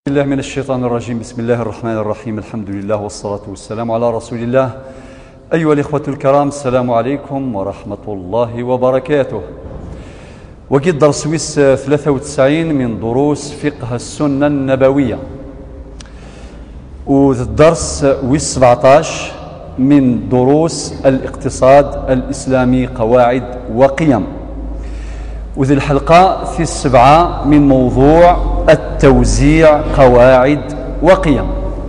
بالله من الشيطان الرجيم. بسم الله الرحمن الرحيم. الحمد لله والصلاة والسلام على رسول الله. أيها الإخوة الكرام، السلام عليكم ورحمة الله وبركاته. وقد درس ويس 93 من دروس فقه السنة النبوية، والدرس ويس 17 من دروس الاقتصاد الإسلامي قواعد وقيم، وذي الحلقة في 7 من موضوع التوزيع قواعد وقيم.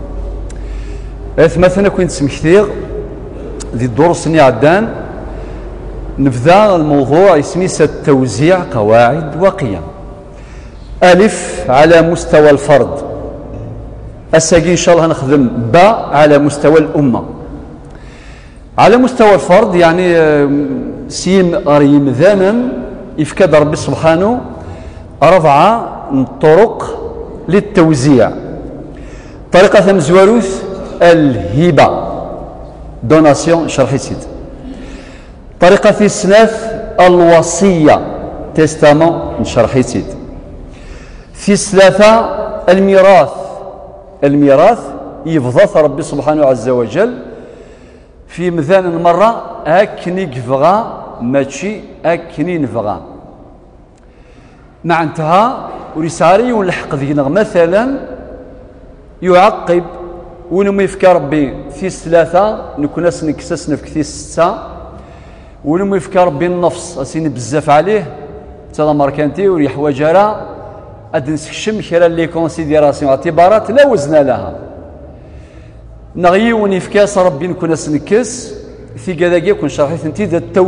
مثلا كنت سمكثير ذي الدروس اللي عدان نبدا الموضوع يسميس التوزيع قواعد وقيم. ألف على مستوى الفرد، الساقي إن شاء الله نخدم باء على مستوى الأمة. على مستوى الفرد يعني سيم ريم ذانا يفكاد ربي سبحانه 4 طرق للتوزيع. طريقة مزواروث الهبة دوناسيون شرحي سيد. طريقة الثلاث الوصية تستامون شرحي سيد. في 3 الميراث يفضل ربي سبحانه عز وجل في مذان المرة أكني كفغا ماشي أكني نفغا مع انتهى ورسالي ونلحق ذينا مثلا يعقب ونما يفكى ربي في 3 نكون نكسسنا في 6 ونما يفكى ربي النفس اسيني بزاف عليه تلا ماركانتي وريح وجرا اد نسكشم كرا لي كونسيديراسيون اعتبارات لا وزن لها نغي ونفكى ربي نكون نكس في كذاك يكون شرحت انت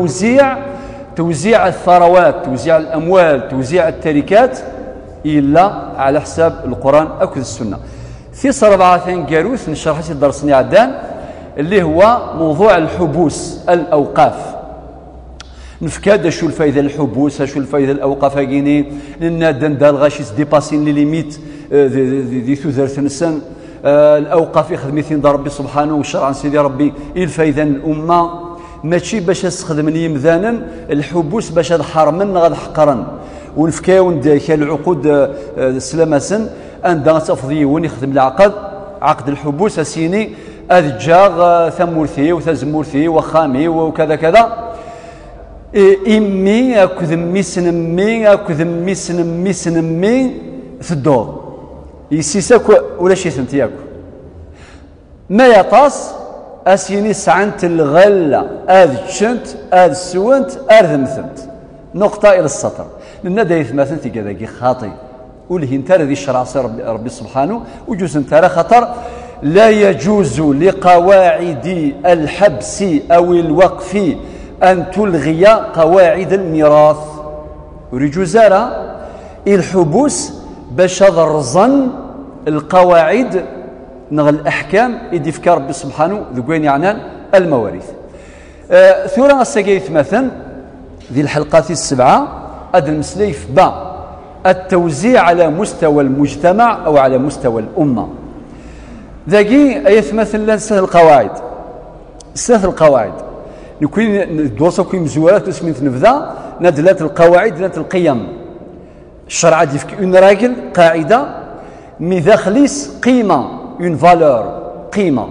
توزيع الثروات، توزيع الاموال، توزيع التركات الا على حساب القران او السنه. في 4 كاروث نشرح درسني عدان اللي هو موضوع الحبوس الاوقاف. نفكاد شو الفائده الحبوس، شو الفائده الاوقاف هاكيني لان دندال غاشيس ديباسين لي ليميت دي ثوثرث نسن الاوقاف يخدميتين دار ربي سبحانه وشرعا سيدي ربي الفائده الامه ماشي باش تستخدم يمذانا الحبوس باش حرمن غاد حقرا ونفكاو ندير العقود سلامسن عندها تفضي ون يخدم العقد عقد الحبوس اسيني اذجاغ ثمورثي وثزمورثي وخامي وكذا كذا امي اكذ ميسنمي اكذ ميسنمي في الدور يسيسك ولا شي ثنتياك ما يطاس اسيني سعنت الغله اذ سونت ارذمثنت نقطه الى السطر لان دايث مثلا تي خاطي ولهي انت ذي الشرع ربي سبحانه وجوز انت خطر لا يجوز لقواعد الحبس او الوقف ان تلغي قواعد الميراث ورجوزارة الحبوس باش ضرزن القواعد نغ الأحكام إدي فكا ربي سبحانه ذوين يعنان المواريث. ثورة السقيث مثلا ذي الحلقات 7 أد المسليف با التوزيع على مستوى المجتمع أو على مستوى الأمة. ذاكي أيث مثلا سهل القواعد نكوين دوسو كوين مزورات اسمين نبذا ندلات القواعد نات القيم. الشرع دي فك اون راجل قاعدة مداخليس قيمة اون فالور قيمة.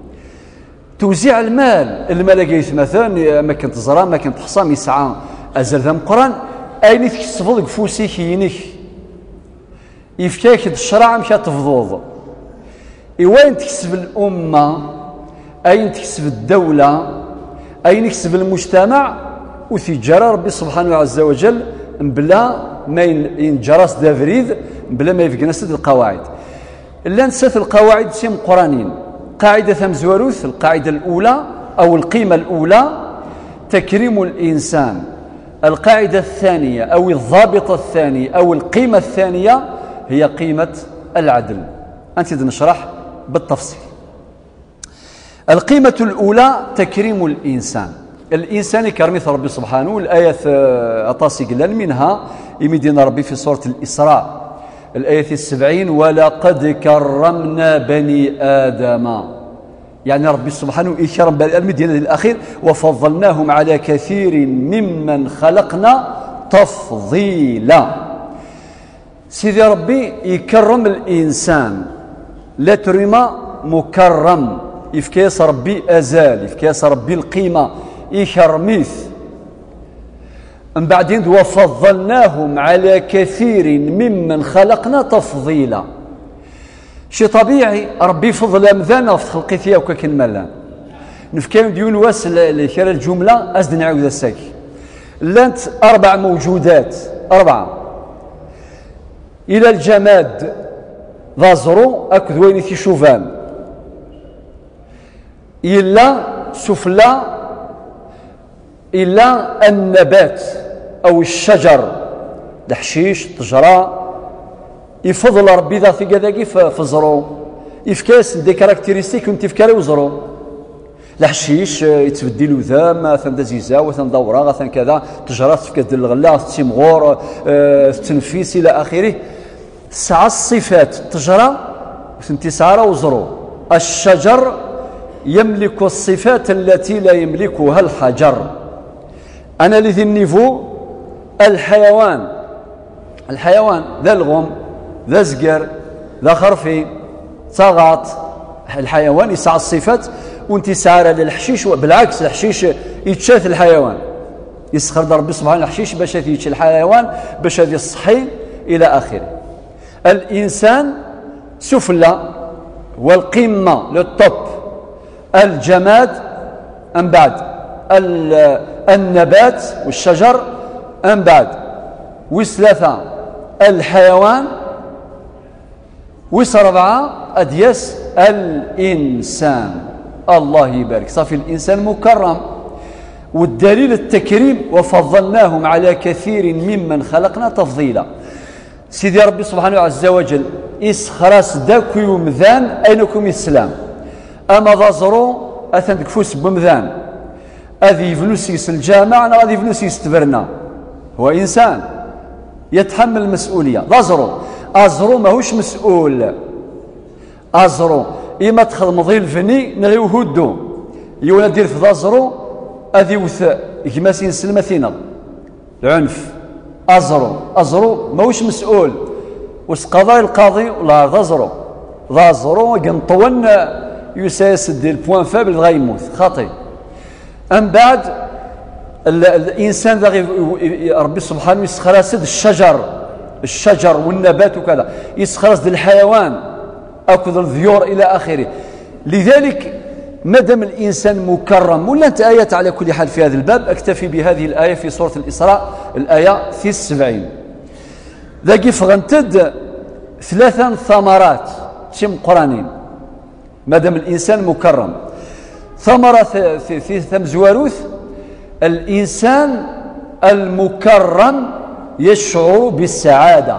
توزيع المال كيف مثلا ما كنت زرا ما كنت حصام يسعى ازل ذا مقران اين تكسفض فوسيك ينك يفكاك الشرع مشى تفضوض وين تكسب الامه اين تكسب الدوله اين يكسب المجتمع وثجار ربي سبحانه عز وجل بلا ما ينجرس دافريد بلا ما يفقنس القواعد. لا نسات القواعد سيم قرانين. قاعدة مزواروث القاعدة الأولى أو القيمة الأولى تكريم الإنسان. القاعدة الثانية أو الضابطة الثانية أو القيمة الثانية هي قيمة العدل. أنت نشرح بالتفصيل. القيمة الأولى تكريم الإنسان. الإنسان كرمث ربي سبحانه الآية أطاسي قلال منها يمدين ربي في سورة الإسراء الآية 70 ولقد كرمنا بني آدم، يعني ربي سبحانه يكرم بني آدم المدينة الأخير وفضلناهم على كثير ممن خلقنا تفضيلا. سيدي ربي يكرم الإنسان، لا تريما مكرم، يفكيس ربي أزال، يفكيس ربي القيمة، يكرميث. من بعدين وفضلناهم على كثير ممن خلقنا تفضيلا. شي طبيعي ربي فضل أمذانا في خلقيتي وكاكن ملان نفكاين ديون واس لكرا الجملة أزد نعاود الساكي. لانت 4 موجودات، 4 إلى الجماد ذا زرو أكد وين شوفان، إلا سفلى، إلا النبات أو الشجر، الحشيش، الطجرة، يفضل ربي ذا ثقة ذاكي في زرو، يفكاس دي كاركتيريستيك ونت يفكاري وزرو. الحشيش يتبدل ذا مثلا زيزا مثلا دورة مثلا كذا، الطجرة تفكاس ديال الغلا، التيمغور، التنفيس إلى آخره. سعى الصفات الطجرة وسنتسارة وزرو. الشجر يملك الصفات التي لا يملكها الحجر. أنا لذي النيفو الحيوان ذا الغم، ذا زقر، ذا خرفي، صغاط. الحيوان يسعى الصفات وانتسارة للحشيش، بالعكس الحشيش يتشاث الحيوان، يسخر ربي سبحانه الحشيش باش يتشاث الحيوان باش يصحي إلى آخره. الإنسان سفلى والقمة للطب، الجماد أم بعد، النبات والشجر أم بعد، وثلاثة الحيوان، وسبعة أديس الإنسان. الله يبارك، صافي الإنسان مكرم. والدليل التكريم وفضلناهم على كثير ممن خلقنا تفضيلا. سيدي ربي سبحانه عز وجل إسخراس داكو يمذان أينكم السلام، أما ضازرو أثن تكفوس بمذان أذي فلوسيس الجامع أنا أذي فلوسيس تبرنا، هو إنسان يتحمل المسؤولية. ضازرو أزرو ماهوش مسؤول، أزرو إما تخل مضي الفني نغيو هدو يونا دير في ضازرو أذي وث كماسين سلمثينا العنف. أزرو ماهوش مسؤول، واش قضاء القاضي ولا ضازرو قنطون يساسد البوان فابل غيموت خاطي. أم بعد الإنسان ذا ربي سبحانه يسخرس الشجر والنبات وكذا، يسخرس الحيوان أكل الذيور إلى آخره. لذلك مادام الإنسان مكرم، ولا أنت آيات على كل حال في هذا الباب، أكتفي بهذه الآية في سورة الإسراء الآية 73. ذاكي فغنتد 3 ثمرات شم قرانين مادام الإنسان مكرم. ثمرة في ثم زواروث، الإنسان المكرم يشعر بالسعادة،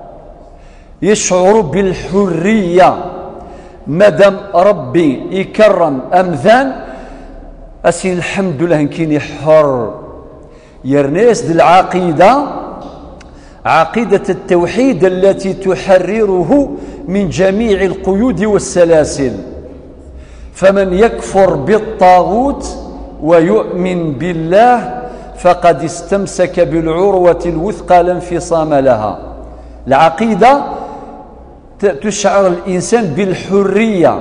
يشعر بالحرية. مادام ربي يكرم أمذان أسين الحمد لله كيني حر يرنيس دي العقيدة، عقيدة التوحيد التي تحرره من جميع القيود والسلاسل. فمن يكفر بالطاغوت ويؤمن بالله فقد استمسك بالعروة الوثقى لا انفصام لها. العقيدة تشعر الإنسان بالحرية،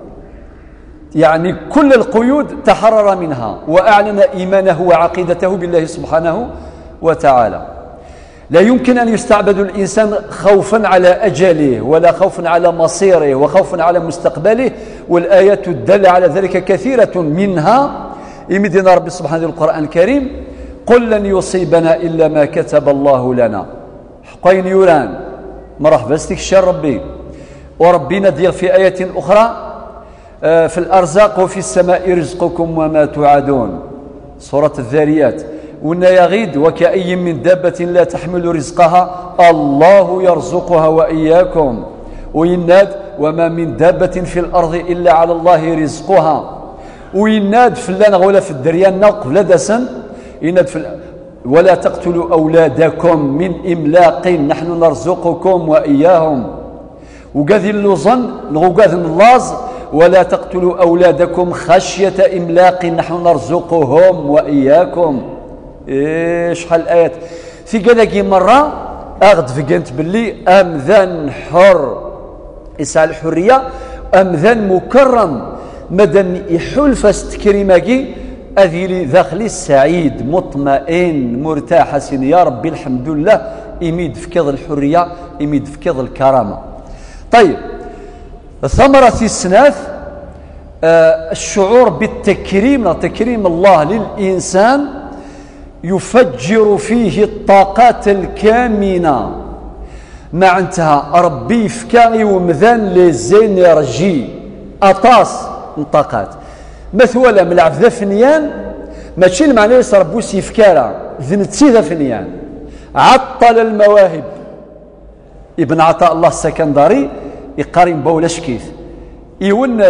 يعني كل القيود تحرر منها وأعلن إيمانه وعقيدته بالله سبحانه وتعالى. لا يمكن أن يستعبد الإنسان خوفا على أجله ولا خوفا على مصيره وخوفا على مستقبله، والآيات تدل على ذلك كثيرة. منها يمدنا ربي سبحانه القرآن الكريم: قل لن يصيبنا إلا ما كتب الله لنا. حقين يوران مرحبا استكشار ربي. وربنا ديال في آية أخرى: في الأرزاق وفي السماء رزقكم وما توعدون، سورة الذاريات. وإن يغيد وكأي من دابة لا تحمل رزقها الله يرزقها وإياكم. ويناد: وما من دابة في الأرض إلا على الله رزقها. ويناد فلان ولا في الدريان قبل دسن يناد ولا تقتلوا أولادكم من إملاق نحن نرزقكم وإياهم. وقاذي اللوزن وقاذي اللاز: ولا تقتلوا أولادكم خشية إملاق نحن نرزقهم وإياكم. شحال الآيات في قداكي مرة أغد فقنت باللي أمذان حر يسعى الحرية أمذان مكرم مدن يحول فاستكريماكي أذيلي داخلي السعيد مطمئن مرتاح سين يا ربي الحمد لله يميد في كذا الحرية يميد في كذا الكرامة. طيب ثمرة السناث الشعور بالتكريم تكريم الله للإنسان يفجر فيه الطاقات الكامنة مع انتهى ربي فكاغي ومذان لزينيرجي أطاس الطاقات مثولا من العبد فنيان ماشي المعنى يصير بوسي فكارة ذنتي ذا فنيان عطل المواهب ابن عطاء الله السكندري يقارن بولاش كيف يون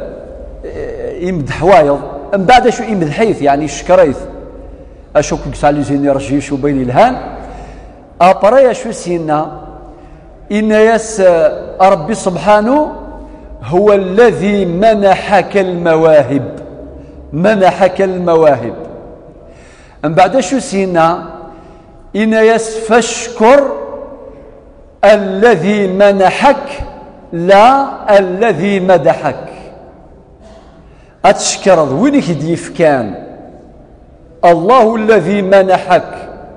يمدح وايض من بعد شو يمدح حيث يعني شكريث اشوك على زينيرجي شو بين الهان ابرا شو سينا ان ياس ربي سبحانه هو الذي منحك المواهب منحك المواهب من بعد شو سينا إن يسفشكر الذي منحك لا الذي مدحك أتشكر وينك ديف كان الله الذي منحك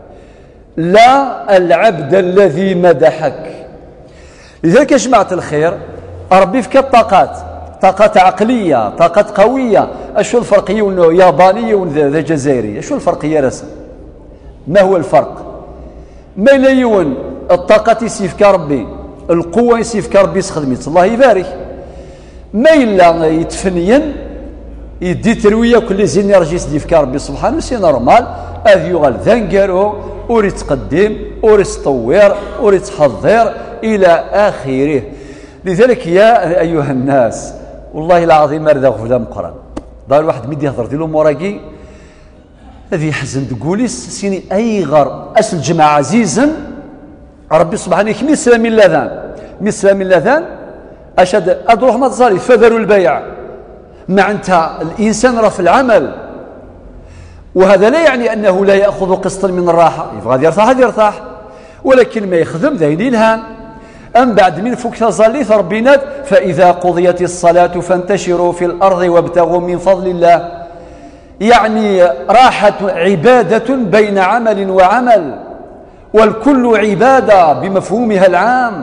لا العبد الذي مدحك. لذلك يا جماعة الخير ربي فيك الطاقات طاقات عقلية طاقات قوية. أشو الفرق يابانية وذا جزائري أشو الفرق يا رسم ما هو الفرق ما ليون الطاقة يسيفك ربي القوة يسيفك ربي يسخدميت الله يبارك ما إلا يتفنين يدي تروية كل زين يرجيس ديفك ربي سبحانه سي نورمال أذ يغال ذنقرو أوري تقدم أوري تطوير أوري تحضر إلى آخره. لذلك يا أيها الناس والله العظيم مرذا غفلا مقران دار واحد مدي يهضر ديالو موراكي هذه يحزن تقوليس سيني أي غر أسل جماعة عزيزا ربي سبحانه مثل من اللذان مثل من اللذان أشد أدروح ما تصالي فذروا البيع مع أنت الإنسان راه في العمل وهذا لا يعني أنه لا يأخذ قسطا من الراحة يبغى يرتاح هذا يرتاح ولكن ما يخدم ذهني الهان أم بعد من فك تصلي ربينات فإذا قضيت الصلاة فانتشروا في الأرض وابتغوا من فضل الله يعني راحة عبادة بين عمل وعمل والكل عبادة بمفهومها العام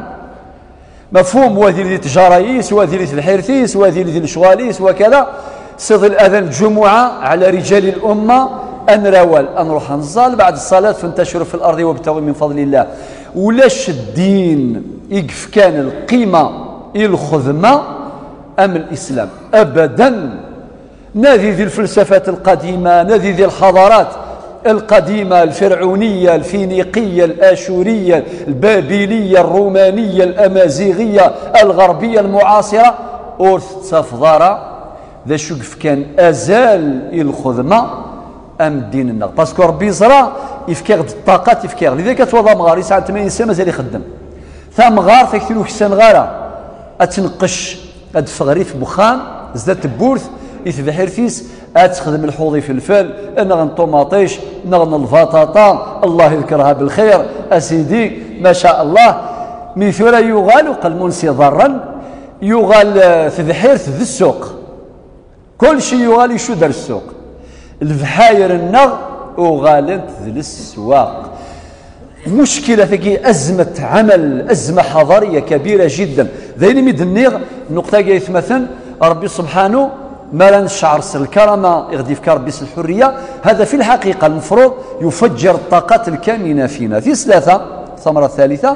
مفهوم وذي التجاريس وذي الحرثيس وذي الشغاليس وكذا صد الأذان الجمعة على رجال الأمة أن روال أن روح نزال بعد الصلاة فانتشروا في الأرض وابتغوا من فضل الله. ولاش الدين يقف كان القيمة الخدمة أم الإسلام أبدا. نادي ذي الفلسفات القديمة نادي ذي الحضارات القديمة الفرعونية الفينيقية الآشورية البابلية الرومانية الأمازيغية الغربية المعاصرة أورث تفضارة ذا شقف كان أزال الخدمة أم الدين النغ باسكو ربي زرا يفكيغ الطاقات يفكيغ لذلك توضى مغار يسعى 80 سنة مازال يخدم ثم غار تكتلو كسان غارة أتنقش أدفغري في بخان زدت بورث يتبحر فيس أتخدم الحوضي في الفل نغن طوماطيش نغن الفطاطا الله يذكرها بالخير أسيدي ما شاء الله ميثورا يغال وقال منسي ضرا يغال تذحير ذي السوق كل شيء يغال يشو دار السوق الفحاير النغ وغالنت ذي السواق. مشكلة ثقي أزمة عمل أزمة حضارية كبيرة جدا ذيني ميد النيغ نقطة جايث مثلا ربي سبحانه ما لا نشعر الكرامة يغدي في كربيس الحرية هذا في الحقيقة المفروض يفجر الطاقات الكامنة فينا. في ثلاثة ثمرة ثالثة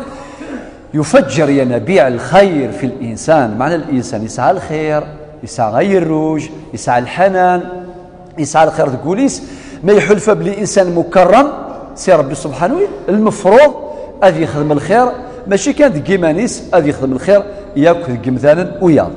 يفجر ينابيع الخير في الإنسان. معنى الإنسان يسعى الخير يسعى غير الروج يسعى الحنان يسعى الخير تقوليس ما يحلف بلي إنسان مكرم سي ربي سبحانه المفروض أذي يخدم الخير ماشي كانت كيمانيس أذي يخدم الخير ياكل مثلا ويا.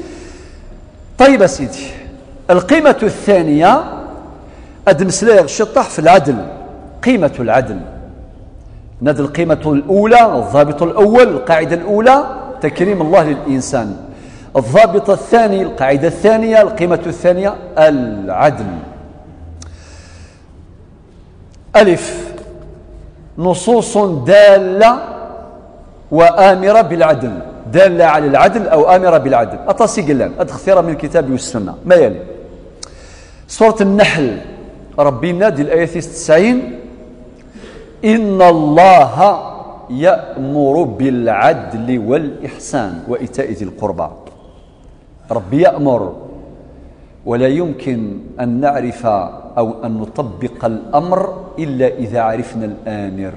طيب سيدي القيمة الثانية أدمسلاغ الشطح في العدل قيمة العدل. نادي القيمة الأولى الضابط الأول القاعدة الأولى تكريم الله للإنسان. الضابط الثاني القاعدة الثانية القيمة الثانية العدل. ألف نصوص دالة وآمرة بالعدل، دالة على العدل أو آمرة بالعدل. أطاسي قلان أدخثير من الكتاب والسنة. ما يلي سورة النحل ربي نادي الآية 90 إن الله يأمر بالعدل والإحسان وإيتاء ذي القربى. ربي يأمر، ولا يمكن أن نعرف أو أن نطبق الأمر إلا إذا عرفنا الآمر.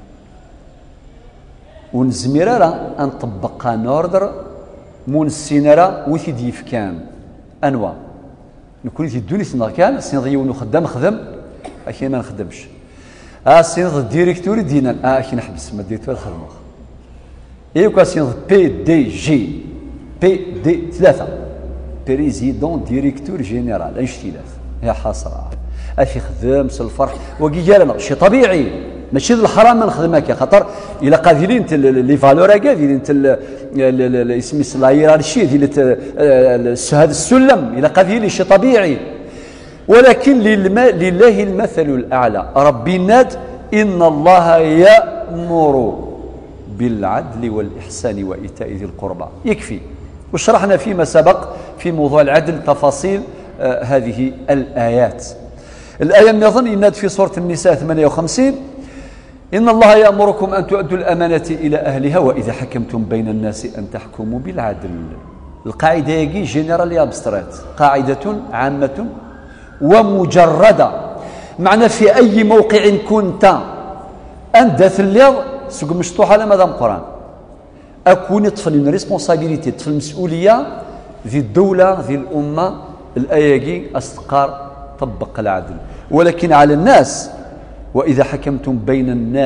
ونزمير أن نطبق نوردر مونسينرا وثي كان أنواع نكون في الدنيا سنغكان سنضيو ونخدم خدم أكي ما نخدمش سنض الديريكتور دينا أكي نحبس ما ديريكتور خدمه إيوكا سنض بي دي جي بي دي ثلاثة بريزيدون ديريكتور جينيرال ايش ثلاث يا حسرة أخي خدم الفرح وكي جالنا شي طبيعي ماشي الحرام ما نخدمك خاطر الى قاذلين لي فالور كاذلين اسم لا هيرارشي ديال هذا السلم الى قاذلين شي طبيعي، ولكن لله المثل الاعلى. ربي ناد ان الله يأمر بالعدل والاحسان وايتاء ذي القربى. يكفي وشرحنا فيما سبق في موضوع العدل تفاصيل هذه الايات. الايه يظن يناد في سوره النساء 58 إن الله يأمركم أن تؤدوا الأمانة إلى أهلها وإذا حكمتم بين الناس أن تحكموا بالعدل. القاعدة يجي جنرال أبسترات، قاعدة عامة ومجردة، معنى في أي موقع كنت أنت ثليض سوق مشطوح على مدام القرآن أكون طفل ريسبونسابيليتي، طفل مسؤولية ذي الدولة ذي الأمة. الآية أستقار طبق العدل، ولكن على الناس وإذا حكمتم بين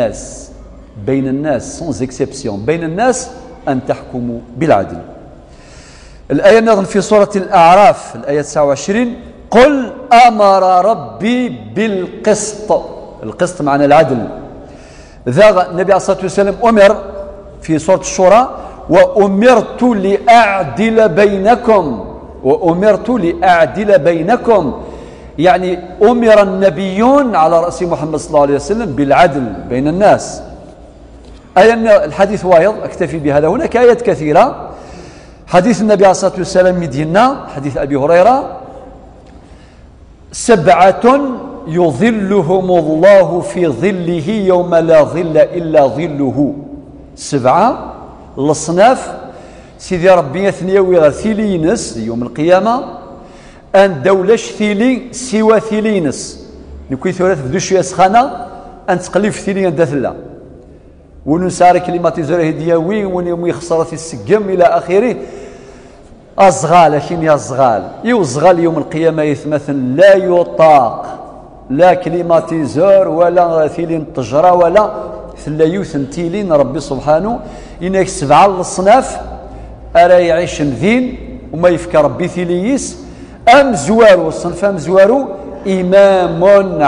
الناس سونز اكسبسيون بين الناس أن تحكموا بالعدل. الآية نظن في سورة الأعراف الآية 29 قل أمر ربي بالقسط. القسط معنى العدل. ذا النبي عليه الصلاة والسلام أمر في سورة الشورى وأمرت لأعدل بينكم يعني أمر النبيون على رأس محمد صلى الله عليه وسلم بالعدل بين الناس. الحديث وايض أكتفي بهذا. هناك آيات كثيرة. حديث النبي عليه الصلاة والسلام مدينة حديث أبي هريرة 7 يظلهم الله في ظله يوم لا ظل إلا ظله. 7 الأصناف سيدي ربي ثنيوي غير ثيلينس يوم القيامة أن دولش ثيلي سوى ثيلينس نكوي ثلاث بدو شوية سخانة أن تقليف ثيلي أن دثلا ونساري كلماتيزور هدياوي ونيوم يخسر السقم إلى آخره. أصغال لكن يا صغال يوصغال يوم القيامة يثمثل لا يطاق لا كلماتيزور ولا ثيلين تجرى ولا ثلا يوثن تيلين ربي سبحانه إنك 7 الأصناف أرى يعيش ذين وما يفكر ربي ثيليس أم زوارو الصنف أم زوارو إمام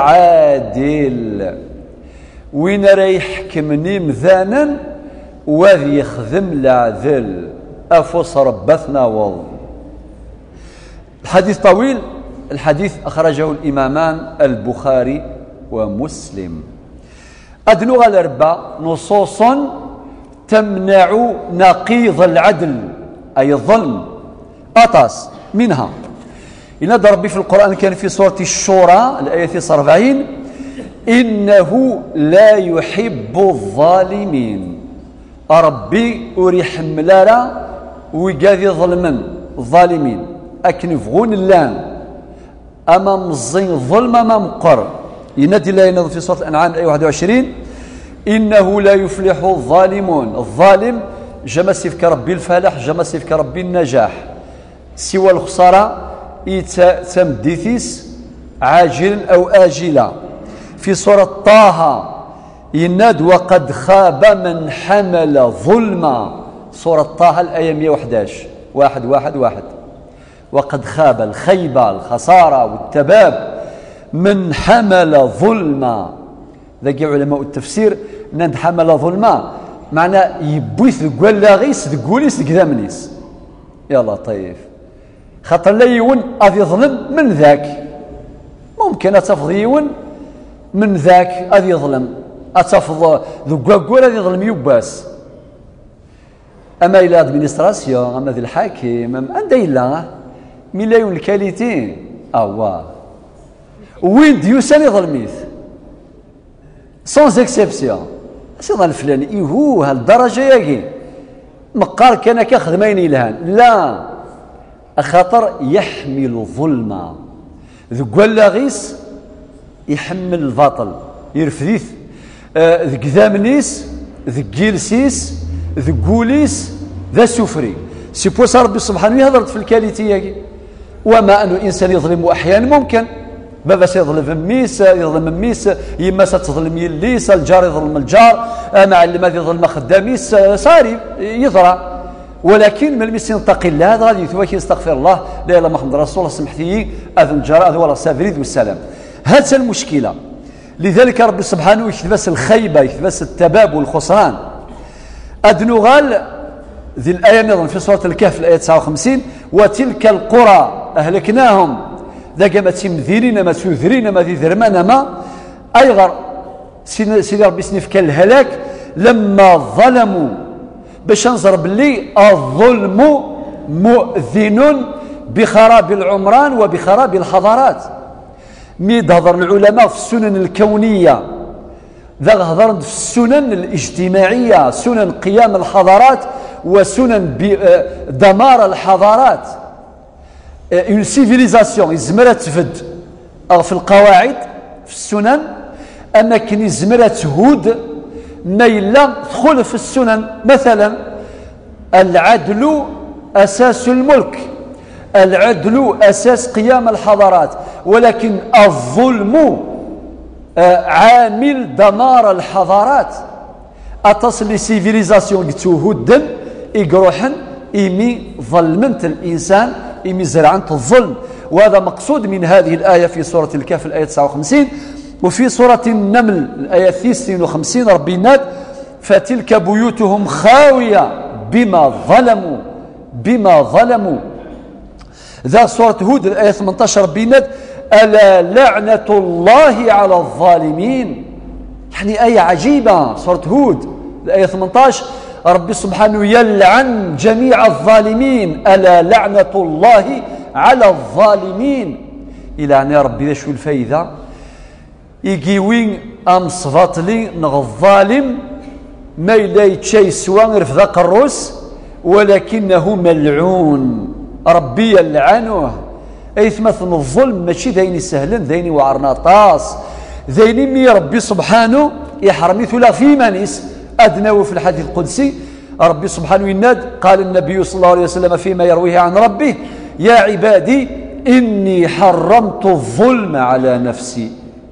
عادل وين راه يحكمني مذانا وذي يخدم العدل أفوس ربثنا والله. الحديث طويل. الحديث أخرجه الإمامان البخاري ومسلم. أدنو الأربع نصوص تمنع نقيض العدل أي الظلم. أطاس منها ينادى ربي في القرآن كان في سورة الشورى الآية 40 إنه لا يحب الظالمين. ربي أريح ملارا ويقاذي ظلما الظالمين أكنفغون اللان أمام الظلم ظلم أمام مقر. ينادي الله ينادي في سورة الأنعام الآية 21 إنه لا يفلح الظالمون. الظالم جمع سيفك ربي الفلاح جمع سيفك ربي النجاح سوى الخسارة تمديثيس عاجلا أو آجلا. في سورة طه يناد وقد خاب من حمل ظلما. سورة طه الآية 111 1 وقد خاب الخيبة الخسارة والتباب من حمل ظلما. ذاك علماء التفسير نند حمل ظلما معنى يبوث قول لا غيس تقوليس قدامنيس يا لطيف خاطر لا يون أذي ظلم من ذاك ممكن تفضيون من ذاك أذي ظلم اتفض ذو كواكول هذه يظلم يوباس اما الى ادمينستراسيون اما ذي الحاكم عند الا ملايون الكاليتين وين ديوسان يظلميث سونز اكسبسيون سيظل الفلاني ايهو هالدرجه ياكي مقار كان كخدمين الهان لا خاطر يحمل الظلم ذو قال غيس يحمل الباطل يرفديث ذو كذامنيس ذو جيلسيس ذو قوليس ذا سفري سي بوس ربي سبحانه يهضرت في الكاليتي وما أن الإنسان يظلم أحيانا ممكن بابا سيظلم ميس يظلم ميس يما ستظلم يليس الجار يظلم الجار معلم هذا يظلم خداميس صاري يضرع ولكن من المس ينتقي الله هذا غادي يتواكي يستغفر الله لا اله الا محمد رسول الله سمحتي هذا الجار هذا ولا سافريد والسلام هذه المشكله لذلك ربي سبحانه يكتبس الخيبه يكتبس التباب والخسران ادنغال ذي الايه نظن في سوره الكهف الايه 59 وتلك القرى اهلكناهم ذاك ما تمذيرين ما تذرين ما ذي ذرمان ما ايغر سيدي ربي سنف كالهلاك لما ظلموا باش نظر باللي الظلم مؤذن بخراب العمران وبخراب الحضارات ميد هضر العلماء في السنن الكونية ذا هضر في السنن الاجتماعية سنن قيام الحضارات وسنن دمار الحضارات une civilisation يزمرها تفد في القواعد في السنن أما كان يزمرها تهود ما إلا دخل في السنن مثلا العدل أساس الملك العدل أساس قيام الحضارات ولكن الظلم عامل دمار الحضارات أتصل لسيفيليزاسيون تهود يقروحن إيمي ظلمنت الإنسان إيمي زرعنت الظلم وهذا مقصود من هذه الآية في سورة الكهف الآية 59 وفي سورة النمل الآية 52 ربي ناد فتلك بيوتهم خاوية بما ظلموا ذا سورة هود الآية 18 ربي ناد ألا لعنة الله على الظالمين يعني آية عجيبة سورة هود الآية 18 ربي سبحانه يلعن جميع الظالمين ألا لعنة الله على الظالمين إلى أن ربي ذا شو الفايدة يجيوين أم صفاطلي نغ الظالم ما إلا شيء سواء رفض قروس ولكنه ملعون ربي يلعنه أي مثل الظلم ماشي ذيني سهلا ذيني وعرنا طاس ذيني مي ربي سبحانه يحرمي ثلا في منيس أدنى في الحديث القدسي ربي سبحانه يناد قال النبي صلى الله عليه وسلم فيما يرويه عن ربه يا عبادي إني حرمت الظلم على نفسي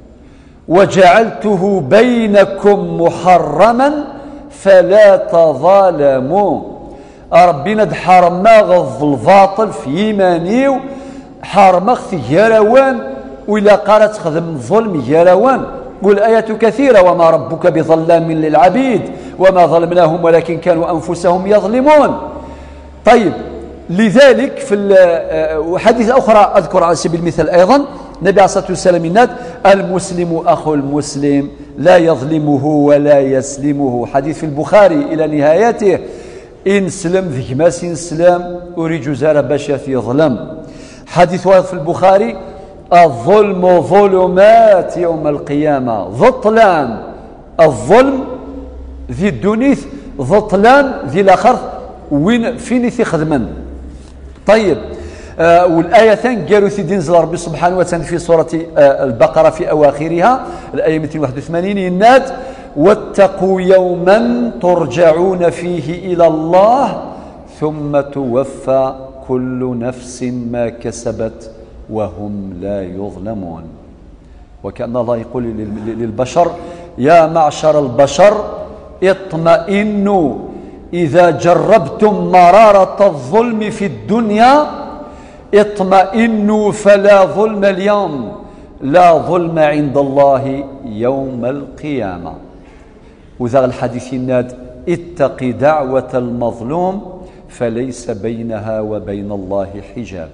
وجعلته بينكم محرما فلا تظالموا ربي ند حرما غض الباطل في إيمانيو حرما يروان وإلا قالت خدم الظلم يروان والآيات كثيرة وما ربك بظلام للعبيد وما ظلمناهم ولكن كانوا أنفسهم يظلمون طيب لذلك في حديث أخرى أذكر على سبيل المثال أيضا النبي عليه الصلاة والسلام يناد المسلم أخو المسلم لا يظلمه ولا يسلمه حديث في البخاري إلى نهايته إن سلم ذيك ما سلم أريد جزار باش يظلم حديث في البخاري الظلم ظلمات يوم القيامة ظطلان الظلم ذي الدنيث ظطلان ذي الآخر وين فين يخدمن طيب والآية ثانية قالوا تنزل ربي سبحانه وتعالى في سورة البقرة في أواخرها الآية 281 يناد واتقوا يوما ترجعون فيه إلى الله ثم توفى كل نفس ما كسبت وهم لا يظلمون وكأن الله يقول للبشر يا معشر البشر اطمئنوا إذا جربتم مرارة الظلم في الدنيا اطمئنوا فلا ظلم اليوم لا ظلم عند الله يوم القيامة وذا الحديث الناد اتق دعوة المظلوم فليس بينها وبين الله حجاب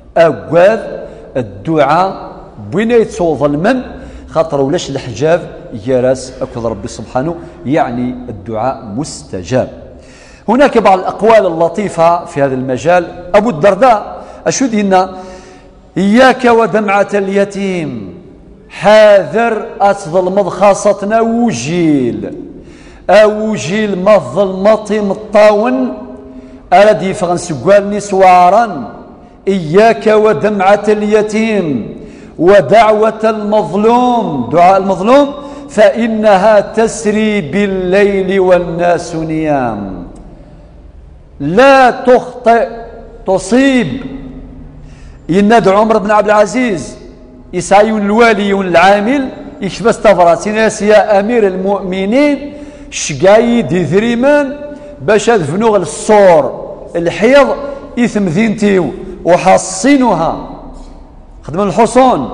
أقوال الدعاء بين يتسو ظلما خاطر ولاش الحجاب يراس أكد ربي سبحانه، يعني الدعاء مستجاب. هناك بعض الأقوال اللطيفة في هذا المجال. أبو الدرداء أشهد إن إياك ودمعة اليتيم، حاذر أتظلم خاصتنا وجيل أوجيل ما الظلمة مطاون أردي فغن سقوالني سوارا. إياك ودمعة اليتيم ودعوة المظلوم، دعاء المظلوم، فإنها تسري بالليل والناس نيام. لا تخطئ تصيب. ينادى عمر بن عبد العزيز يسعيون الوالي العامل يكبس تفرات ناس يا أمير المؤمنين شقايد ذريمان باش دفنوغ الصور الحيض إثم ذينتيو وحصنها خدم الحصون.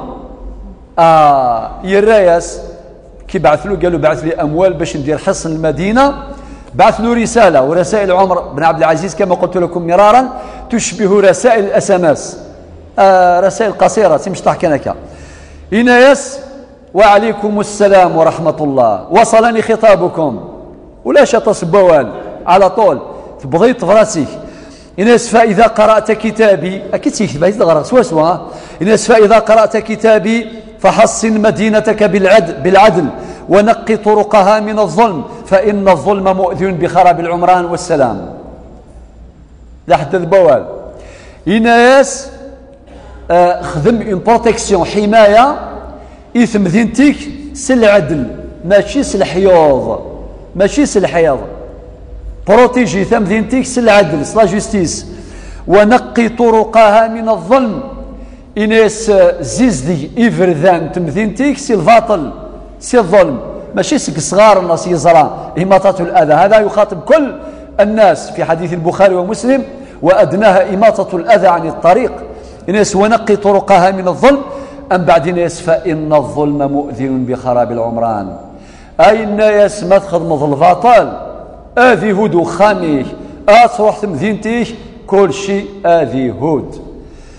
يرايس كي بعث له قالوا بعث لي أموال باش ندير حصن المدينة، بعث له رسالة، ورسائل عمر بن عبد العزيز كما قلت لكم مرارا تشبه رسائل الأسماس، رسائل قصيرة مش تحكي لك. إنايس وعليكم السلام ورحمة الله، وصلني خطابكم ولا تصبوان على طول تبغيت فراسيك. إناس فإذا قرأت كتابي أكيد سيكتب سوا إناس فإذا قرأت كتابي فحصن مدينتك بالعدل ونقي طرقها من الظلم، فإن الظلم مؤذن بخراب العمران والسلام. لحد البوال إناس خدم اون بروتيكسيون حماية إثم ذنتك سل العدل ماشي سل الحيوض، ماشي سل الحياض، بروتيجي ثم ذنتك سل العدل سلا جوستيس، ونقي طرقها من الظلم. إناس زيزدي إفرذان تمذينتك سي الباطل سي الظلم، ماشي سك صغار الناس يزرى إماطة الأذى. هذا يخاطب كل الناس في حديث البخاري ومسلم، وأدناها إماطة الأذى عن الطريق. إناس ونقي طرقها من الظلم. أم بعد ناس فإن الظلم مؤذن بخراب العمران، أي الناس ما تخدم الباطل آذي هود خاميه أتروح تمذينتيه كل شيء آذي هود.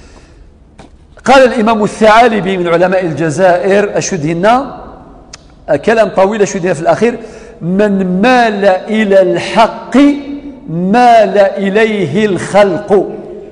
قال الإمام الثعالبي من علماء الجزائر أشهدهن كلام طويل أشهدهن في الأخير: من مال إلى الحق مال إليه الخلق.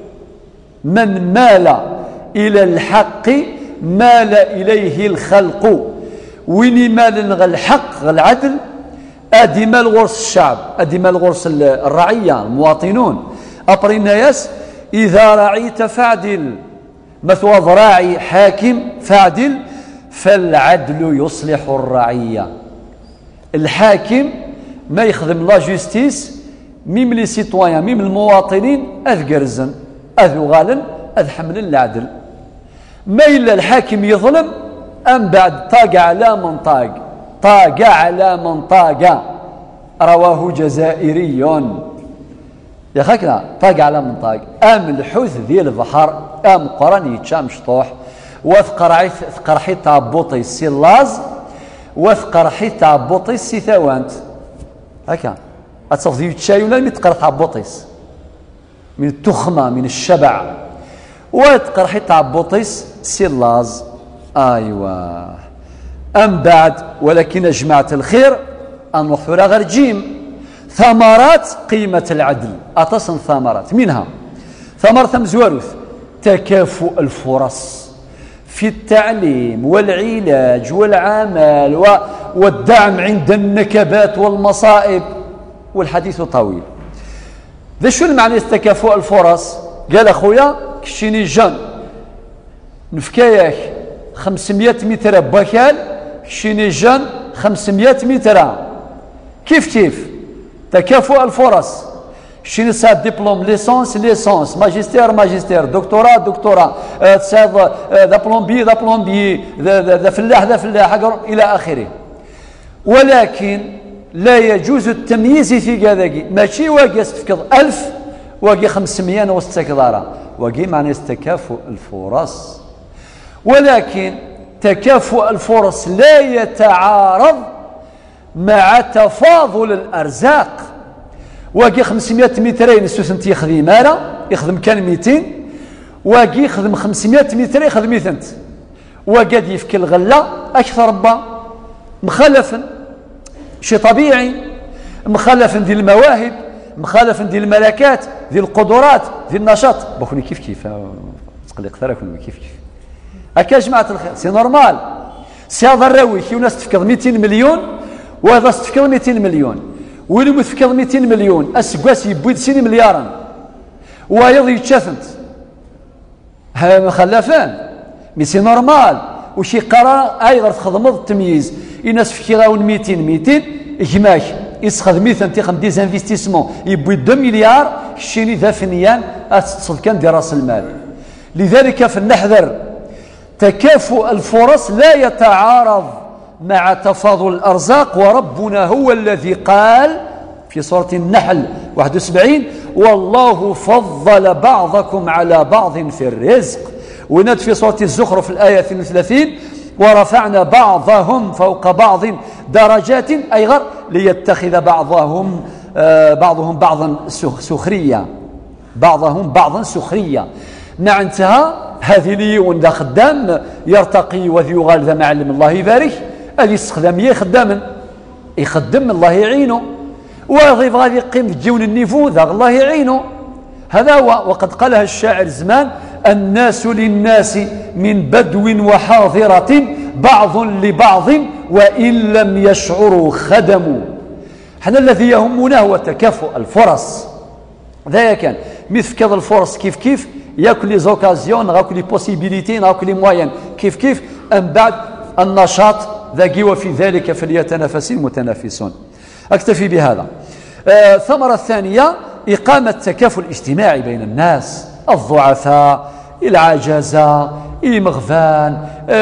من مال إلى الحق مال إليه الخلق. وين مال الحق العدل أدي مال غرس الشعب، أدي مال غرس الرعية المواطنون. أبري الناس إذا رعيت فاعدل، مثوى ذراعي حاكم فاعدل، فالعدل يصلح الرعية. الحاكم ما يخدم لا جوستيس ميم لي سيتويان ميم المواطنين أذ قرزن أذ غالن أذ حمل العدل. ما إلا الحاكم يظلم أم بعد طاق على من طاق على من طاق. رواه جزائري يا خاكنا طاق على من طاق. أم الحوث ذي البحر أم قرن يتشام شطوح وثقر حيت بوطي السلاز وثقر حيت بوطي السيثاوانت. هكا أتصف ذي تشاي ولا متقر بوطيس من التخمة من الشبع وثقر حيت بوطيس سلاز. أيوة. أم بعد ولكن جماعة الخير النحور غير جيم ثمرات قيمة العدل. أتصن ثمرات منها ثمرة مزواروث تكافؤ الفرص في التعليم والعلاج والعمل والدعم عند النكبات والمصائب، والحديث طويل. ذا شو المعنى تكافؤ الفرص؟ قال أخويا كشيني جن نفكاياك 500 متر بكال كشيني جن 500 متر كيف تكافؤ الفرص. شيني ساد دبلوم ليسونس ماجستير دكتوراه تساد ذا بلومبي ذا فلاح إلى آخره. ولكن لا يجوز التمييز في كذاكي، ماشي واقي استفكض 1000 واقي 500 واستكدارا واقي معنى تكافؤ الفرص. ولكن تكافؤ الفرص لا يتعارض مع تفاضل الأرزاق. واقي 500 مترين السوسنت يخدم مالا يخدم كان 200 واقي يخدم 500 متر يخدم 100 واقاد يفك الغلة أكثر با مخلفا شيء طبيعي، مخلفا ديال المواهب، مخالفا ديال الملكات، ديال القدرات، ديال النشاط. بكوني كيف تقلي اكثر يكون كيف هكا جماعه الخير. سي نورمال. سي هذا الراوي كي ناس تفكر 200 مليون وهذا تفكر 200 مليون، واللي متفكر 200 مليون اسكواس يبويد 2 مليارا ويضي يتشافنت ها مخلفان. مي سي نورمال. وشي قرار غير تخدم التمييز الناس فكيراون 200 اجماك يسخذ مثلا تيخم دي زانفيستيسمون يبوي 2 مليار شيني ذا فنيان اتصل كان دي راس المال. لذلك فلنحذر تكافؤ الفرص لا يتعارض مع تفاضل الارزاق، وربنا هو الذي قال في سورة النحل 71 والله فضل بعضكم على بعض في الرزق. وناد في سورة الزخرف الآية 32 ورفعنا بعضهم فوق بعض درجات، أي غير ليتخذ بعضهم بعضا سخرية، بعضهم بعضا سخرية. مع انتهى هذه لي وندا خدام يرتقي وذي يغال ذا معلم الله يبارك هذه استخدامية خداما يخدم الله يعينه، ويضيف غادي يقيم جون النيفو ذا الله يعينه. هذا هو. وقد قالها الشاعر زمان الناس للناس من بدو وحاضرة بعض لبعض وإن لم يشعروا خدموا. حنا الذي يهمنا هو تكافؤ الفرص. ذا كان مثل كذا الفرص كيف ياكل لي زوكازيون غاكل لي بوسيبيليتي غاكل لي موين كيف أم بعد النشاط ذاكي وفي ذلك فليتنافس المتنافسون. أكتفي بهذا. الثمرة الثانية إقامة تكافل اجتماعي بين الناس، الضعفاء، العجزة، مغفان،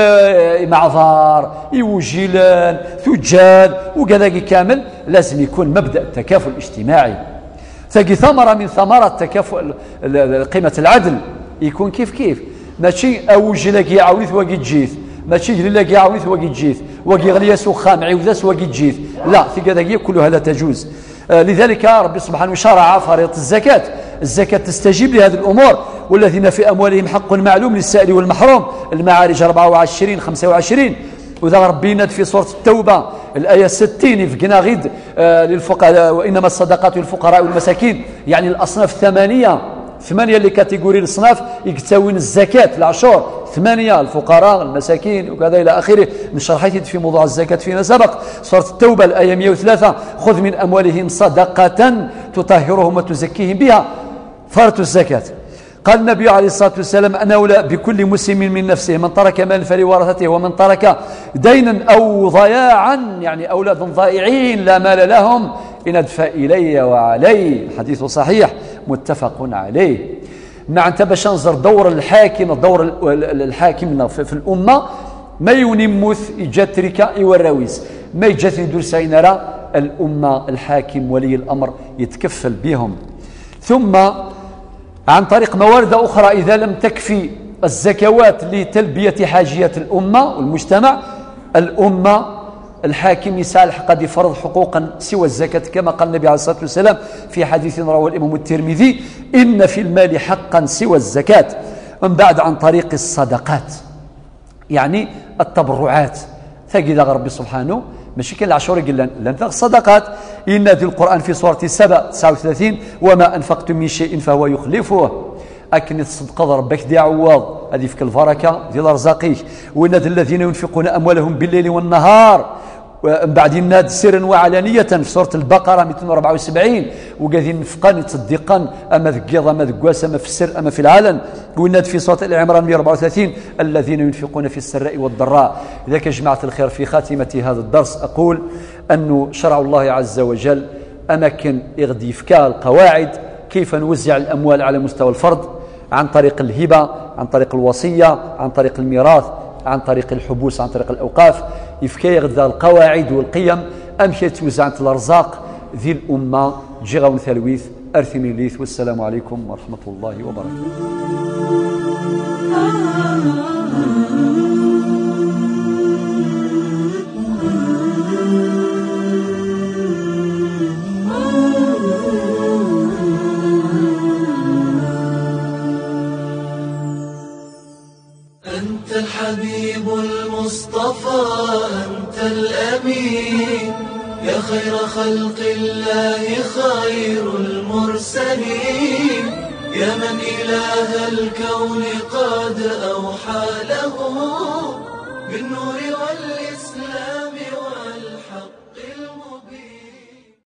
معذار، وجيلان، ثجال، وكذا كامل لازم يكون مبدأ التكافل الاجتماعي. تجي ثمرة من ثمرات تكافؤ قيمة العدل يكون كيف ماشي أوج لك عاوث وقي تجيث، ماشي لك عاوث وقي تجيث وقي غليا سخام عوذاس وقي تجيث، لا في كذا كلها لا تجوز. لذلك ربي سبحانه شرع فريضة الزكاة. الزكاة تستجيب لهذه الأمور. والذين في أموالهم حق معلوم للسائل والمحروم، المعارج 24 25. وذا ربي يناد في سورة التوبة الآية 60 في قناغيد للفقراء وإنما الصدقات للفقراء والمساكين، يعني الأصناف ثمانية اللي كاتيجوري الأصناف يكتوين الزكاة العشور 8 الفقراء المساكين وكذا إلى آخره. نشرح في موضوع الزكاة فيما سبق. سورة التوبة الآية 103 خذ من أموالهم صدقة تطهرهم وتزكيهم بها فرض الزكاة. قال النبي عليه الصلاة والسلام أنا أولى بكل مسلم من نفسه من ترك مال فلورثته ومن ترك دينا أو ضياعا يعني أولادا ضائعين لا مال لهم إن أدفع إلي وعلي. الحديث صحيح متفق عليه. مع أنت باش ننظر دور الحاكم في الأمة ما ينمث إجاترك والرويس ما يجات يدور سينرى الأمة الحاكم ولي الأمر يتكفل بهم. ثم عن طريق موارد أخرى إذا لم تكفي الزكوات لتلبية حاجيات الأمة والمجتمع، الأمة الحاكم يسالح قد يفرض حقوقا سوى الزكاة كما قال النبي عليه الصلاة والسلام في حديث رواه الإمام الترمذي إن في المال حقا سوى الزكاة. من بعد عن طريق الصدقات يعني التبرعات. تجد ربي سبحانه ماشي كاين العشور قال لنا الصدقات ينادي القرآن في سورة 7 39 وما أنفقتم من شيء فهو يخلفه. أكن تصدق ربك دي عوض هذه فيك البركة ديال رزاقيك. وينادي الذين ينفقون أموالهم بالليل والنهار ومن بعد ينادي سرا وعلانية في سورة البقرة 274 وقاعدين نفقان يتصدقان أما ذكيض أما ذكواس أما في السر أما في العلن. وينادي في سورة العمران 134 الذين ينفقون في السراء والضراء. إذا جماعة الخير في خاتمة هذا الدرس أقول أن شرع الله عز وجل أمكن يغدي فكاء القواعد كيف نوزع الأموال على مستوى الفرد عن طريق الهبة عن طريق الوصية عن طريق الميراث عن طريق الحبوس عن طريق الأوقاف. يفكي غدا القواعد والقيم أمشي توزع الأرزاق ذي الأمة جغون ثلويث أرثمي الليث. والسلام عليكم ورحمة الله وبركاته. أنت الحبيب المصطفى أنت الأمين يا خير خلق الله خير المرسلين يا من إله الكون قد أوحى له بالنور والإسلام